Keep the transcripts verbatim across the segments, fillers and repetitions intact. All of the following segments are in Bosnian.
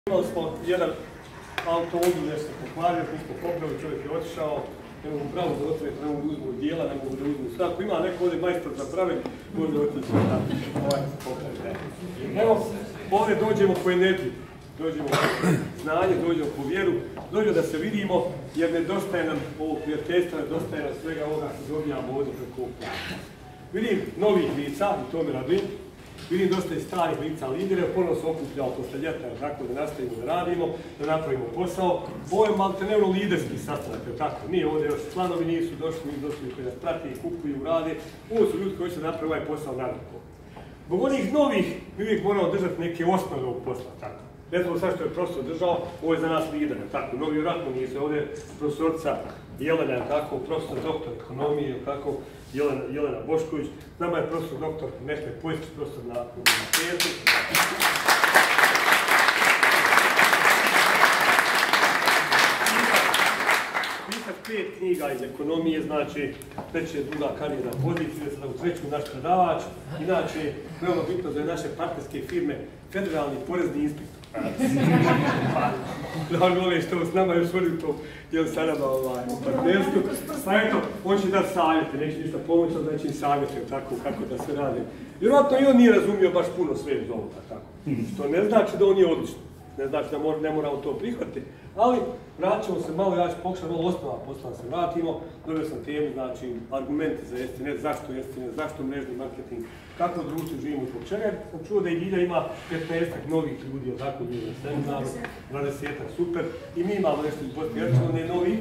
Imali smo jedan automobil, nešto pokvario, mi smo popravili, čovjek je otišao, ne mogu pravo da otvoriti, ne mogu da uzmu dijela, ne mogu da uzmu sve. Ako ima neko ovdje majstor za praviti, može da otići da ovaj se popravi. Evo, ovdje dođemo po energiju, dođemo po znanje, dođemo po vjeru, dođemo da se vidimo, jer nedostaje nam ovog prijateljstva, nedostaje nam svega ovoga što dobijamo ovdje preko ovoga. Vidim novih lica, i to me radujem. Vidim dosta i starih lica lidera, ponovno se okupljao posle ljeta, tako da nastavimo da radimo, da napravimo posao. Ovo je maltenevno liderski sastanak, tako, nije ovdje još članovi nisu došli, nisu došli koji nas prati i kupuju, rade. Ovo su ljudi koji će napraviti ovaj posao naravno. Zbog onih novih, mi uvijek moramo držati neke osnove ovog posla, tako. Ne znamo sad što je profesor držao, ovo je za nas lider, tako, novi vratno nije se ovdje profesorca Jelena, tako, profesor doktor ekonomije, tako, Jelena, Jelena Bošković, nama je profesor doktor Mehmet Pojskić, profesor na univerzitetu. Pisat pet knjiga iz ekonomije, znači već je druga karijerna pozicija, sada u treću naš predavač, inače, veoma bitno za naše partnerske firme, federalni porezni inspektor. Da on vole što s nama još vodi to, jel sa nama u partnerstvu. Pa eto, on će dati savjete, neće ništa pomoći, ali da će im savjeti tako kako da se radi. Vjerojatno i on nije razumio baš puno sve iz ovoga, tako. Što ne znači da on je odlično, ne znači da ne moramo to prihvatiti, ali vratit ćemo se malo, ja ću pokušati malo osnova posla da se vratimo. Dobio sam temu, znači, argumente za Estinet, zašto Estinet, zašto mrežni marketing, kako društvo živimo zbog čega. Sam čuo da i Ilja ima petnaestak novih ljudi, tako ljudi na seminaru, dvadesetak, super. I mi imamo nešto iz Bosne i Hercegovine novih.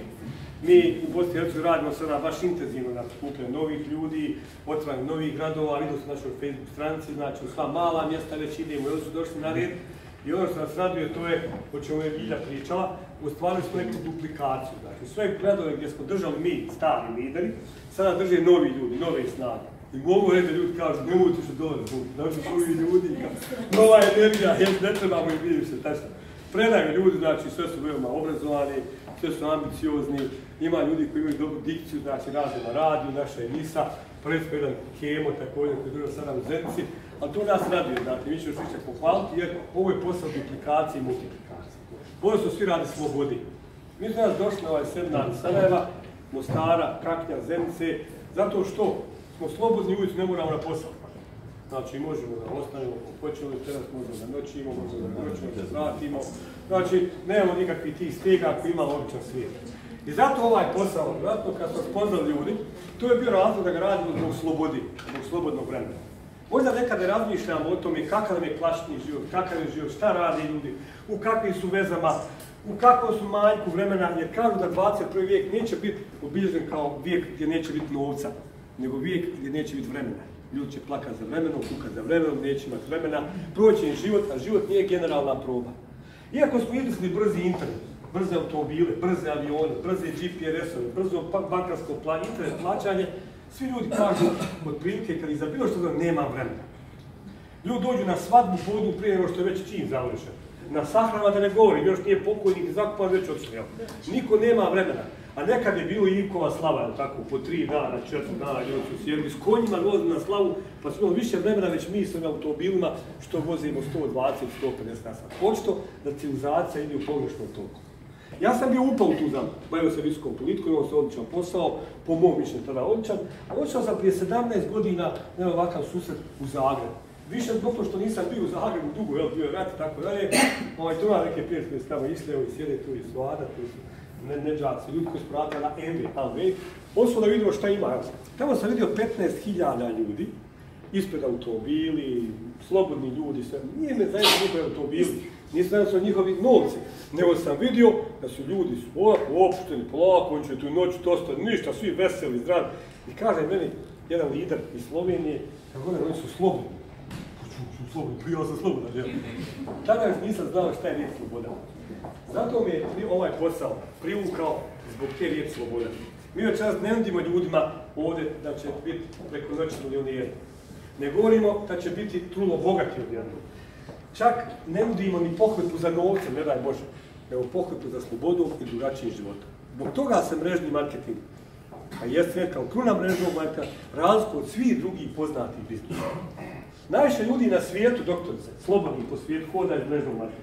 Mi u Bosni i Hercegovini radimo sada baš intenzivno na skupljanju novih ljudi, otvaranju novih gradova, vidio sam na našoj Facebook stranici, znači u sva mala mjesta već idemo i oni su došli na red. I ono što nas raduje, to je, o čemu je Ilja pričala, ostvarili smo neku duplikaciju. Znači, sve gradove gdje smo držali mi, stari lideri, sada drže novi ljudi, nove snage. I mogu reći da ljudi kažu, ne mogu ti što dole, znači novi ljudi, nova energija, ne trebamo i vidim se, tačno. Predaju ljudi, znači, sve su veoma obrazovani, sve su ambiciozni, ima ljudi koji imaju dobru dikciju, znači, rade na radiju, naša emisija, predstavlja jedan Kemo, također, koji je držao sada u Zenici, ali to nas raduje, znači, mi ćemo još više pohvaliti, jer ovo je posao duplikacije i multiplikacije. Ovo su svi radi slobodi. Mi smo danas došli na ovaj seminar iz Sarajeva, Mostara, Kaknja, Zenice, zato što smo slobodni, uvijek ne moramo na posao. Znači, možemo da ostanemo, ako hoćemo, teraz možemo da noćimo, možemo da noćimo, da vratimo. Znači, nemamo nikakvih tih stega koji ima običan svijet. I zato ovaj posao, vratno kad smo spoznali ljudi, to je bio razlog da ga radimo zbog slobodi, zbog slobodnog vremena. Možda nekad ne razmišljamo o tome kakav nam je plaćni život, kakav je život, šta rade ljudi, u kakvim su vezama, u kakvom su manjku vremena, jer kažu da dvadeset prvi vijek neće biti obilježen kao vijek gdje neće biti novca, nego vijek gdje neće biti vremena. Ljudi će plakati za vremenom, kukati za vremenom, neće imati vremena, proći im život, a život nije generalna proba. Iako smo izmislili brzi internet, brze automobile, brze avione, brze G P R S-ove, brzo bankarsko plan, internet plaćanje, svi ljudi kažu od prilike kad ih za bilo što znam nema vremena. Ljudi dođu na svadbu povodu prije nego što je već čin završen. Na sahranama da ne govorim, još nije pokojnik zakupan već otišao. Niko nema vremena. A nekad je bilo Ivkova slava, tako, po tri dana, četiri dana, ljudi su sjeli s konjima vozili na slavu, pa smo više vremena već mi s ovim automobilima što vozimo sto dvadeset do sto pedeset na sat. Očito da civilizacija ide u pogrešnom toku. Ja sam bio upao u tu zamku, bavio se visokom politikom, imao se odličan posao, po mom mišljenju tada odličan, a odšao sam prije sedamnaest godina na ovakav susret u Zagrebu. Više zbog to što nisam bio u Zagrebu dugo, jel, bio je rat i tako dalje, ovaj, tu ima neke prijatelje koji su tamo išli, evo i sjede tu i Svada, tu su neđaci, ljudi koji su pratili na M V, L V, odšao da vidimo šta ima. Tamo sam vidio petnaest hiljada ljudi, ispred automobili, slobodni ljudi, sve. Nije me zajedno njihovi automobili, nisam zajedno su njihovi novci, nego sam vidio da su ljudi opušteni, polako, on će tu noć dosta, ništa, svi veseli, zdravi. I kaže meni jedan lider iz Slovenije, kako oni su slobodni. Ču, slobodni, ja sam slobodan, jel? Tada još nisam znao šta je riječ sloboda. Zato mi je ovaj posao privukao zbog te riječi sloboda. Mi večeras ne nudimo ljudima ovdje da će biti preko noći milioneri. Ne govorimo da će biti trulo bogati odjednom. Čak ne nudimo ni pohlepu za novcem, ne daj Bože, nego pohlepu za slobodom i drugačijim životom. Zbog toga se mrežni marketing, a jeste kao kruna mrežnog marketinga, razliku od svih drugih poznatih biznisa. Najviše ljudi na svijetu, doktorice, slobodni po svijetu, hoda iz mrežnog marketinga.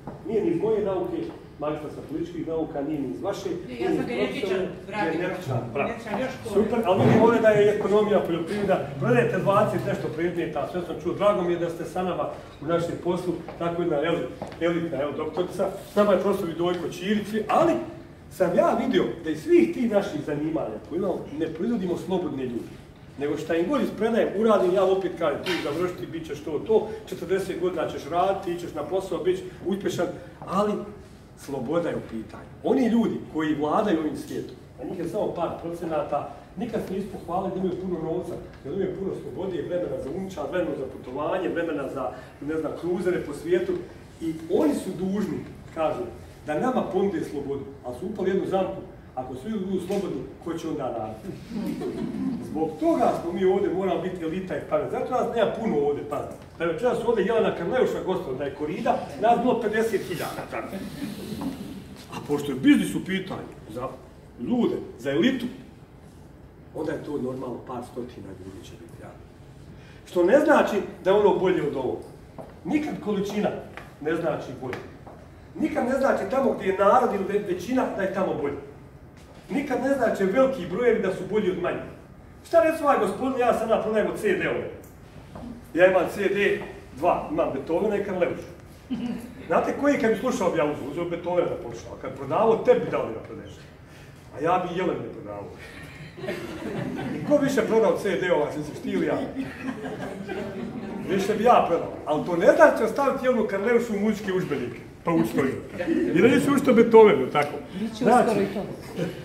Nije ni iz moje nauke, magistra sa političkih nauka, nije ni iz vaše. Ja sam genetičan, genetičan, super, ali vidim ovdje da je ekonomija, poljoprivreda, prodajete dvadeset nešto predmeta, sve sam čuo, drago mi je da ste sa nama u našem poslu, tako jedna elitna doktorica, s nama je profesor Vidojko Ćirić, ali sam ja vidio da iz svih tih naših zanimanja koji imamo ne proizvodimo slobodne ljudi, nego šta im god ispredajem, uradim, ja opet kažem, ti završiti, bit ćeš to, to, četrdeset godina ćeš raditi, ćeš na posao, bit ćeš uspješan, ali sloboda je u pitanju. Oni ljudi koji vladaju ovim svijetom, a njih je samo par procenata, nikad se nisu pohvalili da imaju puno novca, da imaju puno slobode, vremena za unčad, vremena za putovanje, vremena za, ne znam, kruzere po svijetu i oni su dužni, kažu, da nama ponude slobodu, ali su upali jednu zamku. Ako svi budu slobodni, ko će onda raditi? Zbog toga smo mi ovdje moramo biti elita i pamet. Zato nas nema puno ovdje, pamet. Da je večera su ovdje Jelena Karleuša, gospodo, da je korida, nas bilo pedeset hiljada. A pošto je biznis u pitanju za ljude, za elitu, onda je to normalno par stotina ljudi će biti javni. Što ne znači da je ono bolje od ovog. Nikad količina ne znači bolje. Nikad ne znači tamo gdje je narod ili većina da je tamo bolje. Nikad ne znači veliki brojevi da su bolji od manjih. Šta recimo ovaj gospodin, ja sam napravljamo ce de-ove. Ja imam ce de dva, imam Beethovena i Karleušu. Znate koji kad bi slušao bi ja uzeo, uzeo Beethovena da poslušao, a kad prodavao, tebi dao da prodeš. A ja bi Jelen ne prodavao. I ko više prodao ce de-ova, sam se štio ja. Više bi ja prodao. Ali to ne znači ostaviti jednu Karleušu u muzičke udžbenike. Pa uskoro. I da nisi ušto Beethovenu, tako. Biće uskoro i to.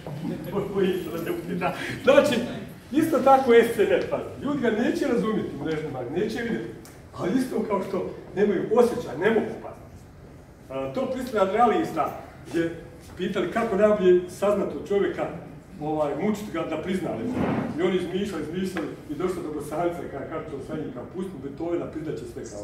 Znači, isto tako es ce net, pa. Ljudi ga neće razumjeti u mrežnom marketingu, neće vidjeti. Ali isto kao što nemaju osjećaj, ne mogu pa. To pristrana realista je pitali kako najbolje saznati od čovjeka, mučiti ga da prizna. I oni izmišljali, izmišljali i došlo do Bosanca, kako to sve njih, kao pusti Beethovena, priznaće sve kao.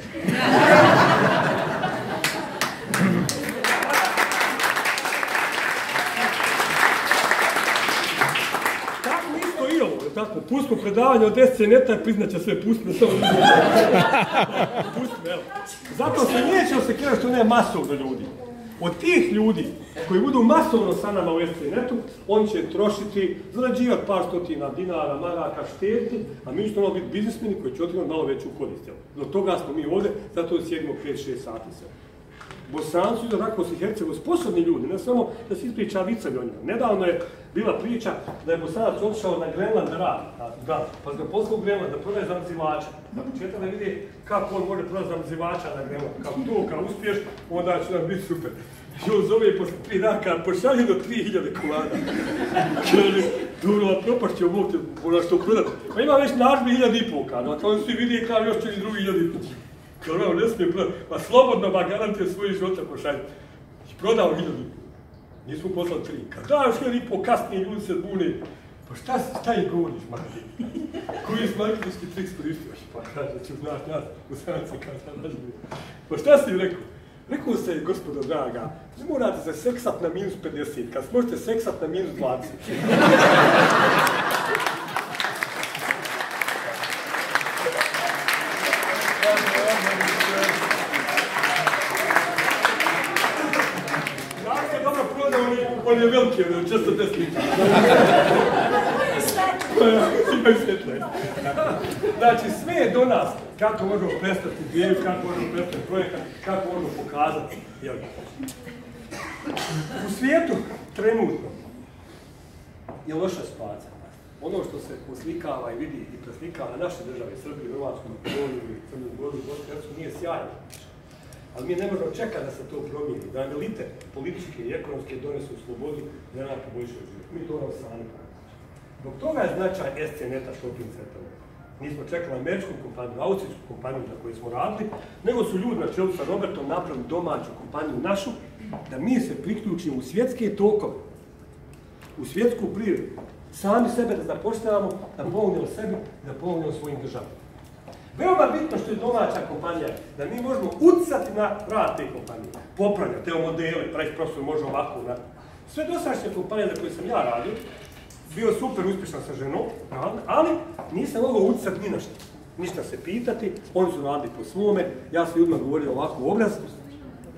Tako isto i ovo, tako, pustimo predavanje od es ce neta i priznaće sve, pustimo samo pustimo, evo. Zato se neće osekirati što nema masovno ljudi. Od tih ljudi koji budu masovno sa nama u es ce netu, on će trošiti, zarađivati par stotina dinara, maraka, štediti, a mi ćemo biti biznismeni koji će otimati malo veću korist. Do toga smo mi ovdje, zato sjedimo pet šest sati se. Bosanci i Rakovci i Hercegovi, sposobni ljudi, ne samo da se ispriča vicavi o njima. Nedavno je bila priča da je Bosanac otišao na Grenland da radi, pa ga poslao u Grenland da prodaje zamrzivača. Na početak da vidi kako on može prodati zamrzivača na Grenland. Kao to, kao uspješ, onda će nam biti super. I on zove i posle tri dana, pošalje do tri hiljade komada. Dobro, propašće ovog ona što prodati. Pa ima već nažbi hiljada i pol kada, a kao svi vidi i kao još će i drugi hiljada i pol. Kao ono, ne smije prodati, pa slobodno ba garantije svoje života pošalje. I prodao hiljadu i pol. Nismo poslali tri. Kad daš hiljadu i pol, kasnije ljudi se bune. Pa šta, šta ih govoriš, Martin? Koji je marketinški trik koristio? Pa kaže, ću znaš nas, u Sanci kada sam razumio. Pa šta si im rekao? Rekao se, gospodo draga, ne morate se seksat na minus pedeset, kad možete seksat na minus dvadeset. Znate se dobro prodao, on je veliki, on je četrdeset litara. Imaju svjetle. Znači, sve je do nas. Kako možemo predstaviti ideju, kako možemo predstaviti projekat, kako možemo pokazati. U svijetu, trenutno, je loša situacija. Ono što se poslikava i vidi i preslikava na naše države, Srbiju, Hrvatsku, Makedoniju, Crnu Goru, Bosnu i Hercegovinu, nije sjajno. Ali mi ne možemo čekati da se to promijeni, da elite političke i ekonomske donesu slobodu i da nam poboljšaju život. Mi to nam sami pravimo. Zbog toga je značaj es ce neta shopping centra. Nismo čekali američku kompaniju, austrijsku kompaniju na kojoj smo radili, nego su ljudi na čelu sa Robertom napravili domaću kompaniju našu, da mi se priključimo u svjetske tokove, u svjetsku prirodu, sami sebe da zapošljavamo, da pomognemo sebi, da pomognemo svojim državama. Veoma bitno što je domaća kompanija, da mi možemo utjecati na rad te kompanije, popravljati te modele, praviti profesor može ovako, onako. Sve dosadašnje kompanije na koje sam ja radio, bio super uspješan sa ženom, ali nisam mogao utjecati ni na što. Ništa se pitati, oni su radili po svome, ja sam ljudima govorio ovako obraz,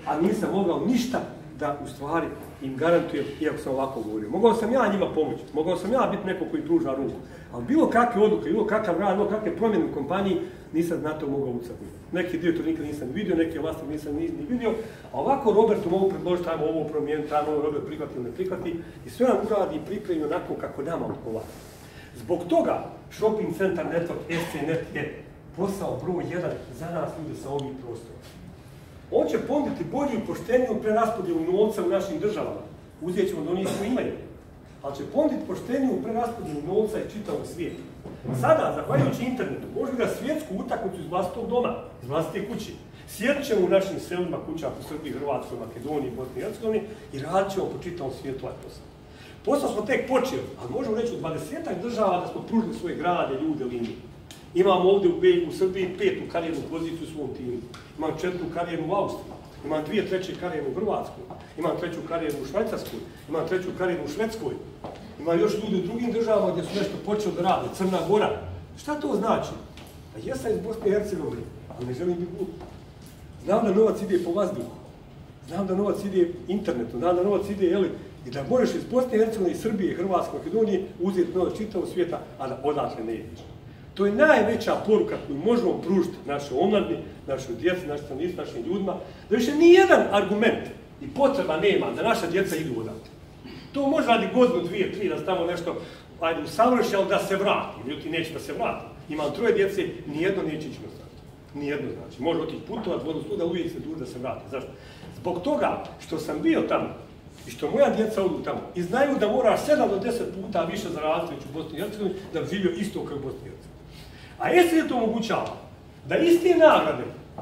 a nisam mogao ništa da u stvari im garantujem, iako sam ovako govorio. Mogao sam ja njima pomoći, mogao sam ja biti neko koji pruža ruku, ali bilo kakve odluke, bilo kakav rad, bilo kakve promjene u kompaniji, nisam na to mogao ucapiti. Neki dio to nikad nisam vidio, neke vlasti nisam ni vidio, a ovako Robertu mogu predložiti, ajmo ovo promijeniti, ajmo ovo Robert prihvati ili ne prihvati, i sve nam uradi i pripremi onako kako nama odgovara. Zbog toga Shopping Center Network S C Net je posao broj jedan za nas ljude sa ovih prostora. On će ponuditi bolju i pošteniju preraspodjelu novca u našim državama. Uzet ćemo do onih koji imaju. Ali će ponuditi pošteniju preraspodjelu novca i čitavog svijeta. Sada, zahvaljujući internetu, možemo da svjetsku utakmicu iz vlastitog doma, iz vlastite kuće. Sjedit ćemo u našim selima, kućama po Srbiji, Hrvatskoj, Makedoniji, Bosni i Hercegovini i radit ćemo po čitavom svijetu ovaj posao. Posao smo tek počeli, ali možemo reći u dvadesetak država da smo pružili svoje grade, ljude, linije. Imam ovdje u, u Srbiji petu karijernu poziciju u svom timu. Imam četvrtu karijernu u Austriji. Imam dvije treće karijerne u Hrvatskoj. Imam treću karijernu u Švajcarskoj. Imam treću karijernu u Švedskoj. Imam još ljudi u drugim državama gdje su nešto počeli da rade. Crna Gora. Šta to znači? A jesam iz Bosne i Hercegovine, ali ne želim biti glup. Znam da novac ide po vazduhu. Znam da novac ide internetu. Znam da novac ide, jeli, i da možeš iz Bosne i Hercegovine, Srbije, Hrvatske, Makedonije uzeti novac čitavog svijeta, a da odatle ne ideš. To je najveća poruka koju možemo pružiti našoj omladini, našoj djeci, našoj stanovništvu, našim ljudima, da više nijedan argument i potreba nema da naša djeca idu odatle. To može radi godinu, dvije, tri, da se tamo nešto ajde usavrši, ali da se vrati. Ljudi neće da se vrati. Imam troje djece, nijedno neće ići na stranu. Nijedno znači. Može otići putovati, vodu studa, uvijek se duži da se vrati. Zašto? Zbog toga što sam bio tamo i što moja djeca odu tamo i znaju da mora sedam do deset puta više zaraditi u Bosni i Hercegovini da bi živio isto kao u Bosni i Hercegovini. A jesi li to omogućava da iste nagrade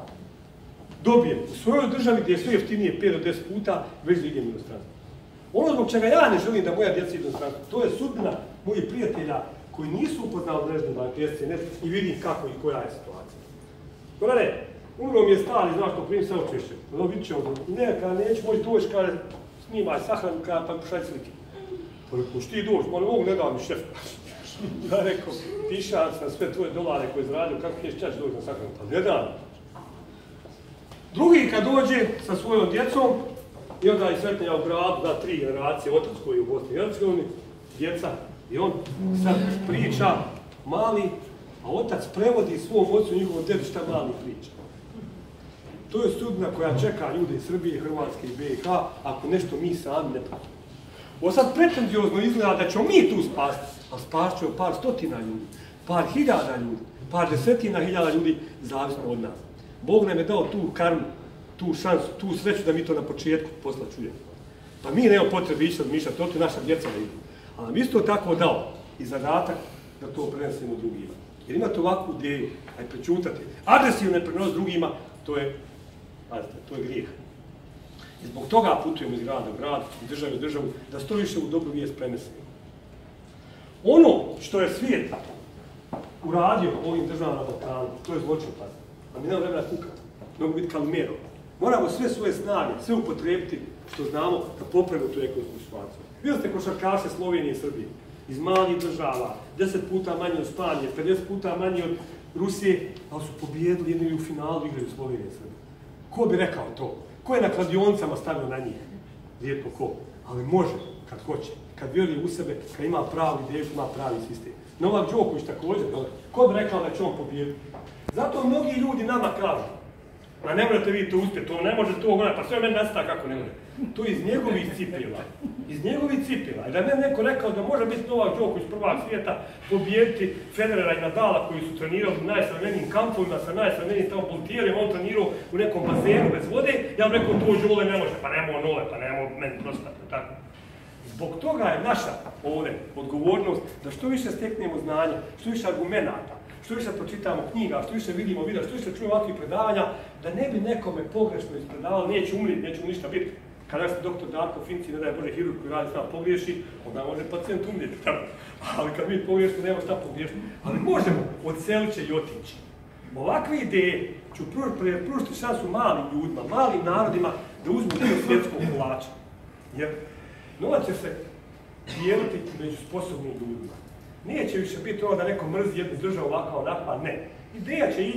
dobijem u svojoj državi gdje je sve jeftinije pet do deset puta, već da idem u inostranstvo. Ono zbog čega ja ne želim da moja djeca idu u inostranstvo, to je sudbina mojih prijatelja koji nisu upoznali mrežnu banku S C Net i vidim kako i koja je situacija. Konrade, umro mi je stari, znaš to primim sve očešće. No, vidit ćemo, ne, kada neću moći doći, kada snimaj sahranu, kada pa pošalj slike. Pa rekao, šti doći, molim, ovog ne dao mi šef. Ja rekao, pišan sam sve tvoje dolare koje zaradio, kako ćeš čač doći na sahranu? Pa ne dam. Drugi kad dođe sa svojom djecom, i onda je sretno ja u gradu, da tri generacije, otac koji je u Bosni i Hercegovini, djeca, i on sad priča mali, a otac prevodi svom ocu njihovom dedu šta mali priča. To je sudbina koja čeka ljude iz Srbije, Hrvatske i B i H, ako nešto mi sami ne pratimo. Ovo sad pretenziozno izgleda da ćemo mi tu spasti, a spast ćemo par stotina ljudi, par hiljada ljudi, par desetina hiljada ljudi, zavisno od nas. Bog nam je dao tu karmu, tu šansu, tu sreću da mi to na početku posla čujemo. Pa mi nemamo potrebe ići razmišljati, to je naša djeca da idu. Ali nam isto tako dao i zadatak da to prenesemo drugima. Jer imate ovakvu ideju, aj prečutati, agresivno ne prenos drugima, to je, pazite, to je grijeh. I zbog toga putujemo iz grada u grad, iz države u državu, da što više u dobru vijest prenesemo. Ono što je svijet uradio ovim državama na Balkanu, to je zločin, pazite. A mi nema vremena kukati, mogu biti kalmerov. Moramo sve svoje snage, sve upotrebiti što znamo da popravimo tu ekonomsku situaciju. Vidjeli ste košarkaše Slovenije i Srbije, iz malih država, deset puta manje od Španije, pedeset puta manje od Rusije, ali su pobijedili jedni u finalu igraju Slovenije i Srbije. Ko bi rekao to? Ko je na kladionicama stavio na njih? Rijetko ko. Ali može, kad hoće, kad vjeruje u sebe, kad ima pravu ideju, ima pravi sistem. Novak Đoković također, ko bi rekao da će on pobijediti? Zato mnogi ljudi nama kažu, a ne možete vi to uspjeti, to ne može to, pa sve meni nastava kako ne može. To je iz njegovih cipila, iz njegovih cipila. I da je neko rekao da može biti Novak Đoković prvak svijeta, pobijediti Federera i Nadala koji su trenirali u najsavremenijim kampovima sa najsavremenijim tamo voltijerima, on trenirao u nekom bazenu bez vode, ja bih rekao to Đole ne može, pa nemo nove, pa nemo meni prostati, tako. Zbog toga je naša ovdje odgovornost da što više steknemo znanja, što više argumenata, što više pročitamo knjiga, što više vidimo videa, što više čujemo ovakvih predavanja, da ne bi nekome pogrešno ispredavalo, neće umriti, neće mu ništa biti. Kada se doktor Darko Finci, ne daj Bože, hirurg koji radi s nama pogriješi, onda može pacijent umrijeti. Ali kad mi pogriješimo, nema šta pogriješiti. Ali možemo, odselit će i otići. Ovakve ideje ću pružiti šansu malim ljudima, malim narodima da uzmu dio svjetskog kolača. Jer novac će se dijeliti među sposobnim ljudima. Neće više biti ono da neko mrzi jednu državu ovako onako, a ne. Ideja će ići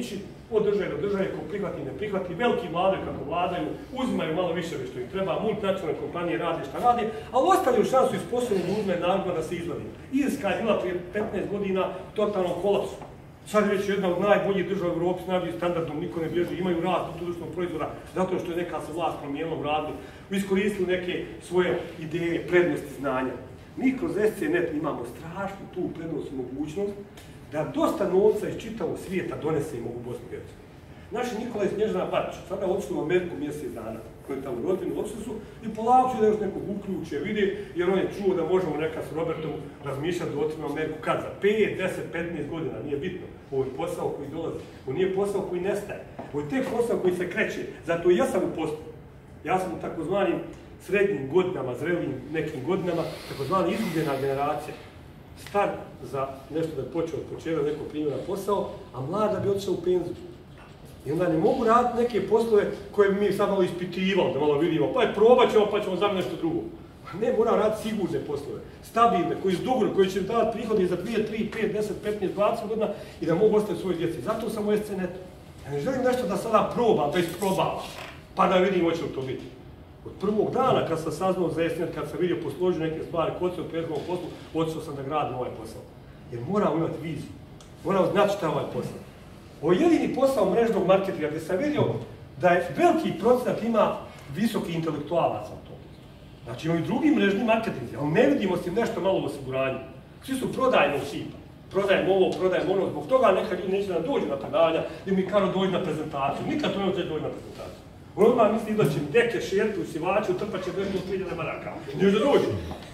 Od države do države, ko prihvati, ne prihvati, veliki vladaju kako vladaju, uzimaju malo više što im treba, multinacionalne kompanije rade šta rade, ali ostavljaju šansu i sposobni ljudima i narodima da se izvadi. Irska je bila prije petnaest godina totalnom kolapsu. Sad je već jedna od najboljih država u Evropi s najboljim standardom, niko ne bježi, imaju rast društvenog proizvoda, zato što je neka se vlast promijenila u radu, iskoristili neke svoje ideje, prednosti, znanja. Mi kroz S C net imamo strašnu tu prednost i mogućnost da dosta novca iz čitavog svijeta donesemo u Bosnu i Hercegovinu. Naši Nikola i Snježana Barića sada odšli u Ameriku mjesec dana, koji je tamo rodbinu, odšli su i polako će da još nekog uključe, vidi, jer on je čuo da možemo neka s Robertom razmišljati da otvimo Ameriku kad za pet, deset, petnaest godina, nije bitno. Ovo je posao koji dolazi, ovo nije posao koji nestaje, ovo je tek posao koji se kreće, zato i ja sam u poslu. Ja sam u takozvanim srednjim godinama, zrelim nekim godinama, takozvani izgubljena generacija. Star za nešto da je počeo od počera neko primjera posao, a mlada bi otišao u penziju. I onda ne mogu raditi neke poslove koje bi mi sad malo ispitivali, da malo vidimo, pa je probat ćemo, pa ćemo zaviti nešto drugo. Ne, mora raditi sigurne poslove, stabilne, koji su dugo, koji će davati prihode za dvije, tri, pet, deset, petnaest, dvadeset godina i da mogu ostaviti svoje djeci. Zato sam u S C netu. Ja ne želim nešto da sada probam, da isprobam, pa da vidim hoće li to biti. Od prvog dana kad sam saznao za S C net, kad sam vidio posložio neke stvari, kod se u prethodnom poslu, otišao sam da gradim ovaj posao. Jer moramo imati viziju, moramo znati šta je ovaj posao. Ovo je jedini posao mrežnog marketinga gdje sam vidio da je veliki procenat ima visoki intelektualaca u tom. Znači imaju drugi mrežni marketinzi, ali ne vidimo s nešto malo u osiguranju. Svi su prodajno šipa. Prodajemo ovo, prodajemo ono, zbog toga neka ljudi neće da dođu na predavanja ili mi kao dođu na prezentaciju. Nikad to ne će dođu na prezentaciju. On odmah misli da će deke, šertu, sivaču, trpat će nešto od hiljade maraka. Nije da dođe.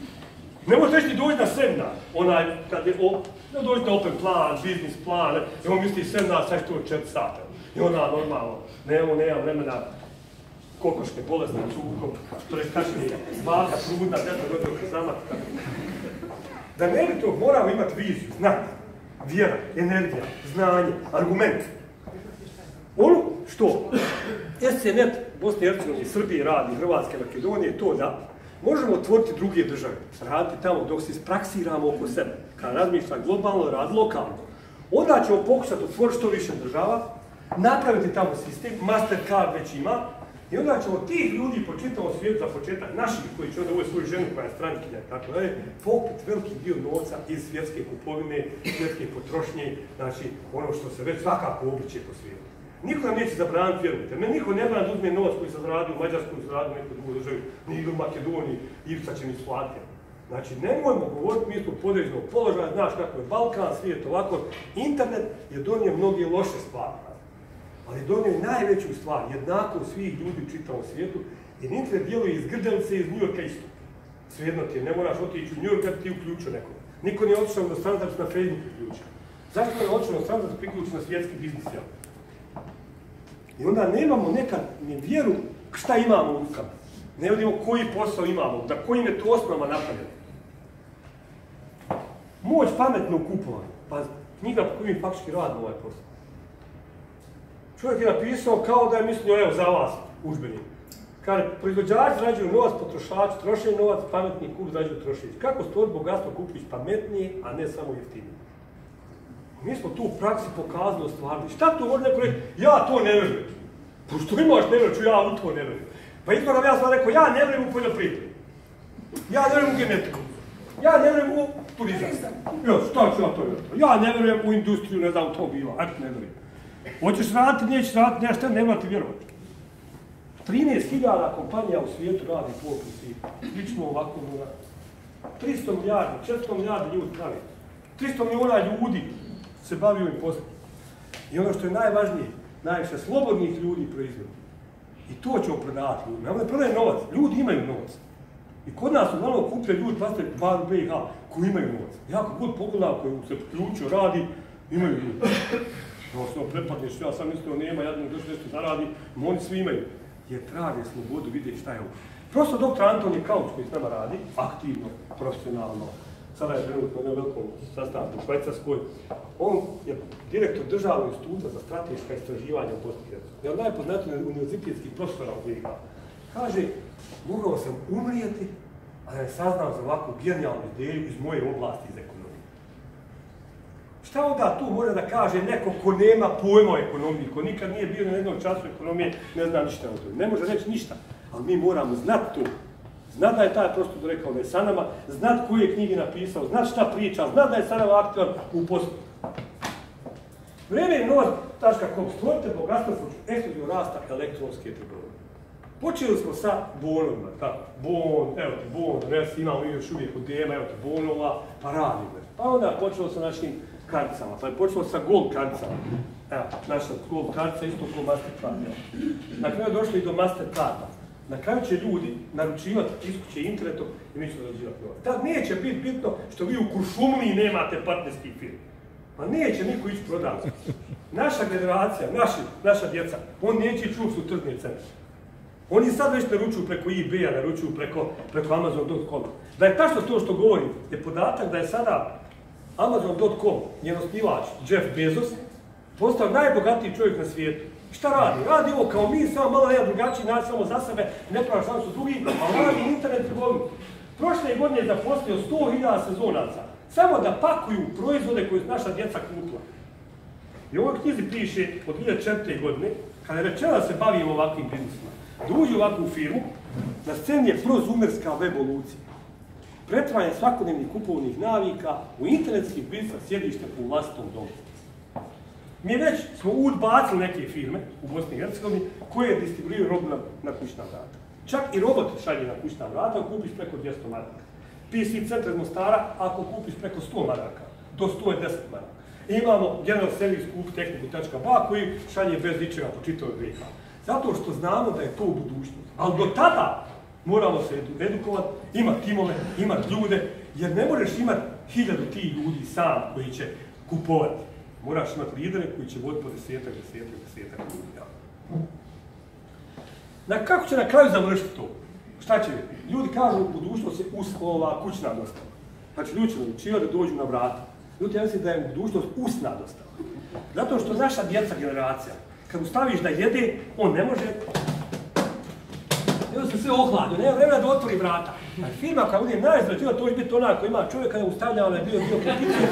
Ne možeš reći dođi na seminar, onaj, kad je, o, ne dođi na open plan, biznis plan, i on misli seminar, sad to četiri sata. I ona normalno, nemamo, nema vremena, kokoške, bolesne, cukom, prekašnije, baka, trudna, deta, godina, zamat. Da ne bi to, moramo imati viziju, znati, vjera, energija, znanje, argument. Ono što S C net Bosne i Hercegovine, Srbije radi, Hrvatske, Makedonije, to da možemo otvoriti druge države, raditi tamo dok se ispraksiramo oko sebe, kada razmišlja globalno, radi lokalno. Onda ćemo pokušati otvoriti što više država, napraviti tamo sistem, Mastercard već ima, i onda ćemo tih ljudi po čitavom svijetu za početak, naših koji će onda uvijek svoju ženu koja je strankinja, tako dalje, pokupiti veliki dio novca iz svjetske kupovine, svjetske potrošnje, znači ono što se već svakako obliče po svijetu. Niko nam neće zabraniti, vjerujte. Meni niko ne brani da uzme novac koji se zaradio u Mađarskoj, koji se zaradio u nekoj drugoj državi, ni u Makedoniji, Ivca će mi isplatiti. Znači, nemojmo govoriti mi smo podređenog položaja, znaš kako je Balkan, svijet ovako. Internet je donio mnoge loše stvari, ali donio je najveću stvar, jednako svih ljudi u čitavom svijetu, jer internet djeluje iz Grdelice i iz Njujorka isto. Svejedno ti je, ne moraš otići u Njujork da ti uključio nekoga. Niko nije otišao na stranu da bi se na Facebook priključio. Zašto je otišao na stranu da se priključio na svjetski biznis? I onda nemamo nekad ni vjeru šta imamo u rukama. Ne vidimo koji posao imamo, da kojim je to osnovama napravljeno. Moć pametnog kupovanja. Pa knjiga po kojim faktički radimo ovaj posao. Čovjek je napisao kao da je mislio, evo za vas, udžbenik. Kaže, proizvođači zarađuju novac, potrošači troše novac, pametni kup zarađuju trošeći. Kako stvoriti bogatstvo kupiš pametnije, a ne samo jeftinije? Mi smo tu u praksi pokazali stvarno. Šta to može neko reći? Ja to ne vjerujem. Pošto imaš ne vjerujem, ja u to ne vjerujem. Pa izgleda ja sam rekao, ja ne vjerujem u poljoprivredu. Ja ne vjerujem u genetiku. Ja ne vjerujem u turizam. Jo, šta ću ja to vjerujem? Ja ne vjerujem u industriju, ne znam, automobila. Eto, ne vjerujem. Hoćeš raditi, nećeš raditi, nešto, ne mora ti vjerovati. trinaest hiljada kompanija u svijetu radi po principu. Slično ovako mora. tristo milijardi, četiristo milijardi ljudi pravi. tristo milijuna ljudi se bavi ovim poslom. I ono što je najvažnije, najviše slobodnih ljudi proizvodi. I to ćemo prodavati ljudima. Ovo ne prodaje novac, ljudi imaju novac. I kod nas uglavnom kuplje ljudi, pazite, u B i H, koji imaju novac. Ja kako god pogledam koji se priključio, radi, imaju ljudi. No, se prepadneš, ja sam mislio, nema, jedan došli nešto zaradi, no oni svi imaju. Jer traže slobodu, vide šta je ovo. Profesor doktor Anton Kauč koji s nama radi, aktivno, profesionalno, sada je trenutno u jednom velikom sastanku u Švajcarskoj. On je direktor Državnog instituta za strateška istraživanja u Bosni i Hercegovini. Jedan najpoznatiji univerzitetski profesor u B i H. Kaže, mogao sam umrijeti, a da ne saznam za ovakvu genijalnu ideju iz moje oblasti iz ekonomije. Šta onda tu može da kaže neko ko nema pojma o ekonomiji, ko nikad nije bio na jednom času ekonomije, ne zna ništa o tome. Ne može reći ništa, ali mi moramo znati to. Znat da je taj prosto rekao da je sa nama, znat koje je knjige napisao, znat šta priča, znat da je sa nama aktivan u poslu. Vreme je novac tačka com, stvorite bogatstvo ekskluzivnog rasta elektronske trgovine. Počeli smo sa bonovima, tako, bon, evo ti bon, res, imamo još uvijek od dema, evo ti bonova, pa radimo. Pa onda počelo sa našim karticama, pa je počelo sa gold karticama. Evo, naša gold kartica isto kao Mastercard. Na kraju je došlo i do Mastercarda. Na kraju će ljudi naručivati iz kuće internetom i mi ćemo zarađivati novac. Tad neće biti bitno što vi u Kuršumliji nemate partnerskih firmi. Pa neće niko ići prodavati. Naša generacija, naši, naša djeca, on neće ići u tržne centre. Oni sad već naručuju preko eBay-a, naručuju preko, preko Amazon dot com. Da je tačno to što govorim, je podatak da je sada Amazon dot com, njen osnivač Jeff Bezos, postao najbogatiji čovjek na svijetu. Šta radi? Radi ovo kao mi, samo malo jedan drugačiji način, samo za sebe, ne pravi šansu drugi, ali radi internet trgovinu. Prošle godine je zaposlio sto hiljada sezonaca, samo da pakuju proizvode koje su naša djeca kupila. I u ovoj knjizi piše od dvije tisuće četvrte. godine, kada je rečeno da se bavimo ovakvim biznisima, da uđe u ovakvu firmu, na sceni je prozumerska evolucija. Pretvaranje svakodnevnih kupovnih navika u internetski biznis sjedište u vlastitom domu. Mi već smo udbacili neke firme u Bosni i Hercegovini koje distribuiraju robu na, na kućna vrata. Čak i roboti šalje na kućna vrata ako kupiš preko dvjesto maraka. P C Centar Mostara ako kupiš preko sto maraka, do sto deset maraka. I imamo General Service kup tehniku tačka ba koji šalje bez ičega po čitavoj B i H. Zato što znamo da je to u budućnosti. Ali do tada moramo se edukovati, imati timove, imati ljude, jer ne možeš imati hiljadu tih ljudi sam koji će kupovati. Moraš imati lidere koji će voditi po desetak, desetak, desetak ljudi. Na kako će na kraju završiti to? Šta će biti? Ljudi kažu u budućnosti ova kućna dostava. Znači ljudi će odlučivati da dođu na vrata. Ljudi ja mislim da je u budućnost usna dostava. Zato što naša djeca generacija, kad ustaviš da jede, on ne može. Evo se sve ohladio, nema vremena da otvori vrata. A firma koja bude najizrađiva, to će biti ona koja ima čovjeka da ustavlja, ona je bio bio peticije.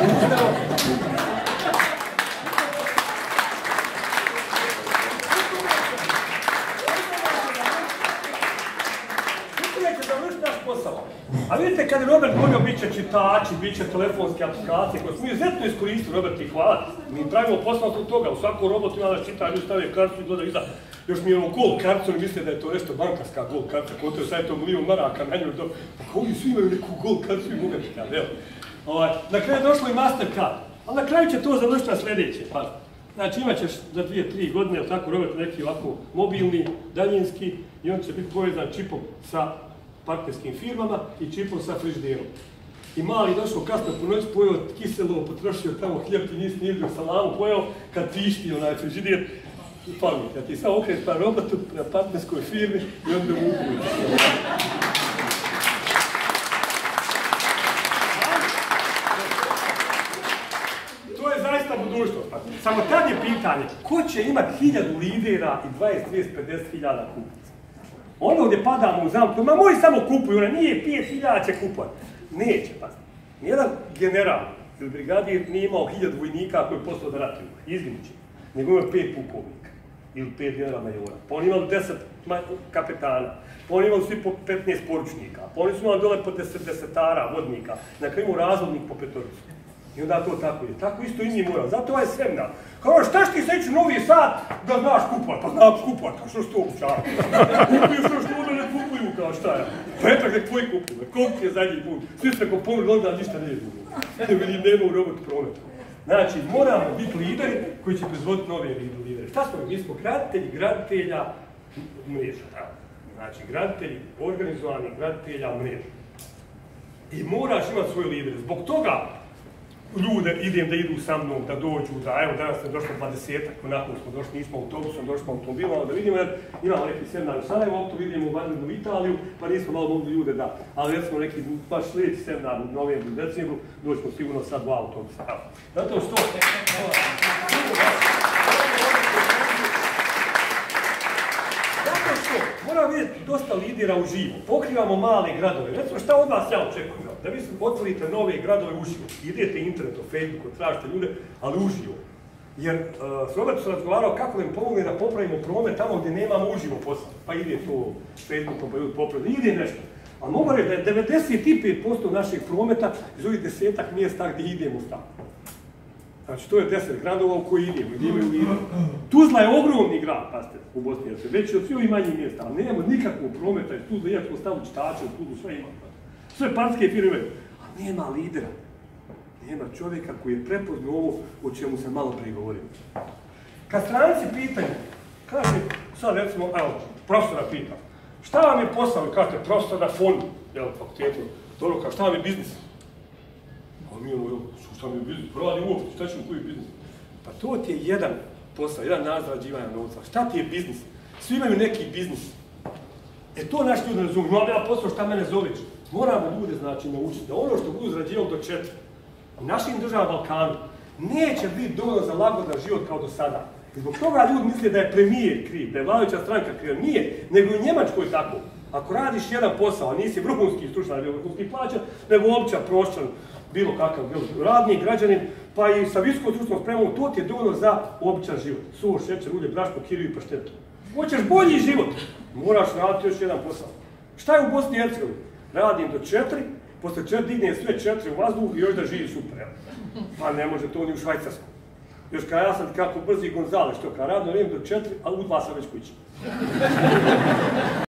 A vidite, kad je Robert govorio, bit će čitači, bit će telefonske aplikacije, koje smo izuzetno iskoristili, Robert, i hvala. Mi pravimo posao od toga, u svakom robotu ima da čita, ljudi stavio kartu i gleda iza. Još mi imamo gold kartu, oni misle da je to nešto bankarska gold karta, koja je sad to milijon maraka na nju, pa kao oni svi imaju neku gold kartu i mogu čitati, evo. Na kraju je došlo i Mastercard, ali na kraju će to završiti na sljedeće, pa. Znači imat ćeš za dvije, tri godine, ili tako, Robert, neki ovako mobilni, daljinski, i on će biti povezan čipom sa partnerskim firmama i čipom sa frižiderom. I mali došao kasno po noći, pojeo kiselovo, potrošio tamo hljeb, ti nisi nijedio salamu, pojeo, kad tišti onaj frižider, i pali, kad ti samo okret pa robotu na partnerskoj firmi i onda mu ukuju. To je zaista budućnost. Samo tad je pitanje, ko će imati hiljadu lidera i dvadeset, trideset, pedeset hiljada kupica? Ono gdje padamo u zamku, ma moji samo kupuju, ona nije pet hiljada će kupati. Neće, pa. Nijedan general ili brigadir nije imao hiljadu vojnika koji je poslao da ratuju. Izginut će. Nego imao pet pukovnika ili pet generala majora. Pa oni imali deset kapetana. Pa oni imali svi po petnaest poručnika. Pa oni su imali dole po deset desetara, vodnika. Na kraju imao razvodnik po petoricu. I onda to tako je. Tako isto i mi moramo. Zato ovaj seminar. Kao šta ćeš ti seći Novi Sad da znaš kupovat? Pa znam kupovat, kao što što učara. Kupuju što što onda ne kupuju, kao šta je. Petak nek tvoji kupuju, koliko je zadnji put. Svi ste ko pomogli, onda ništa ne jedu. Evo vidim, nema u robotu prometu. Znači, moramo biti lideri koji će proizvoditi nove lidere. Šta smo? Mi smo graditelji, graditelja mreža. Znači, graditelji, organizovani graditelja mreža. I moraš imati svoje lidere. Zbog toga ljude idem da idu sa mnom, da dođu, da evo danas je došlo dvadesetak, onako smo došli, nismo autobusom, došli smo automobilom, da vidimo jer imamo neki seminar u Sarajevo, to vidimo u vanrednu Italiju, pa nismo malo mogli ljude da, ali recimo neki baš sljedeći seminar u novembru, decembru, doćemo sigurno sad dva autobusa. Zato što... Zato što treba vidjeti dosta lidera uživo. Pokrivamo male gradove. Recimo, šta od vas ja očekujem? Da vi otvorite nove gradove uživo. Idete internetom, Facebooku, tražite ljude, ali uživo. Jer uh, s Robertom sam razgovarao kako da im pomogne da popravimo promet tamo gdje nemamo uživo posao. Pa ide to Facebookom, pa ljudi popraviti, ide nešto. Ali mogu reći da je devedeset pet posto našeg prometa iz ovih desetak mjesta gdje idemo stavno. Znači, to je deset gradova u koji idemo, gdje imaju idemo. Tuzla je ogromni grad, pazite, u Bosni i Hercegovini, veći od svih manjih mjesta, ali nemamo nikakvog prometa iz Tuzla, iako stavu čitače u Tuzlu, sve ima. Sve partijske firme imaju, a nema lidera. Nema čovjeka koji je prepoznao ovo o čemu sam malo prije govorio. Kad stranci pitaju, kaže, sad recimo, evo, profesora pita, šta vam je posao, kažete, profesor na fondu, jel, fakultetu, dobro, kao, šta vam je biznis? A mi imamo, šta mi je biznis, proradi uopće, šta ćemo koji je biznis? Pa to ti je jedan posao, jedan nazrađivanja novca. Šta ti je biznis? Svi imaju neki biznis. E to naš ljudi ne razumiju, ali ja posao šta mene zoveš. Moramo ljude, znači, naučiti da ono što budu zarađivali do četiri, u našim državama Balkanu, neće biti dovoljno za lagodan život kao do sada. I zbog toga ljudi misle da je premijer kriv, da je vladajuća stranka kriv. Nije, nego i u Njemačkoj je tako. Ako radiš jedan posao, a nisi vrhunski stručnjak, vrhunski plaćan, nego opća prošćan, bilo kakav, bilo radnik, građanin, pa i sa visokom stručnom spremom, to ti je dovoljno za običan život. Suho, šećer, ulje, brašno, kiriju i paštetu. Hoćeš bolji život, moraš raditi još jedan posao. Šta je u Bosni i Hercegovini? Radim do četiri, posle četiri dignem sve četiri u vazduh i još da živi super, evo. Pa ne može to ni u Švajcarsku. Još kada ja sam kako brzi Gonzale, što kada radno vrijeme do četiri, ali u dva sam već kući.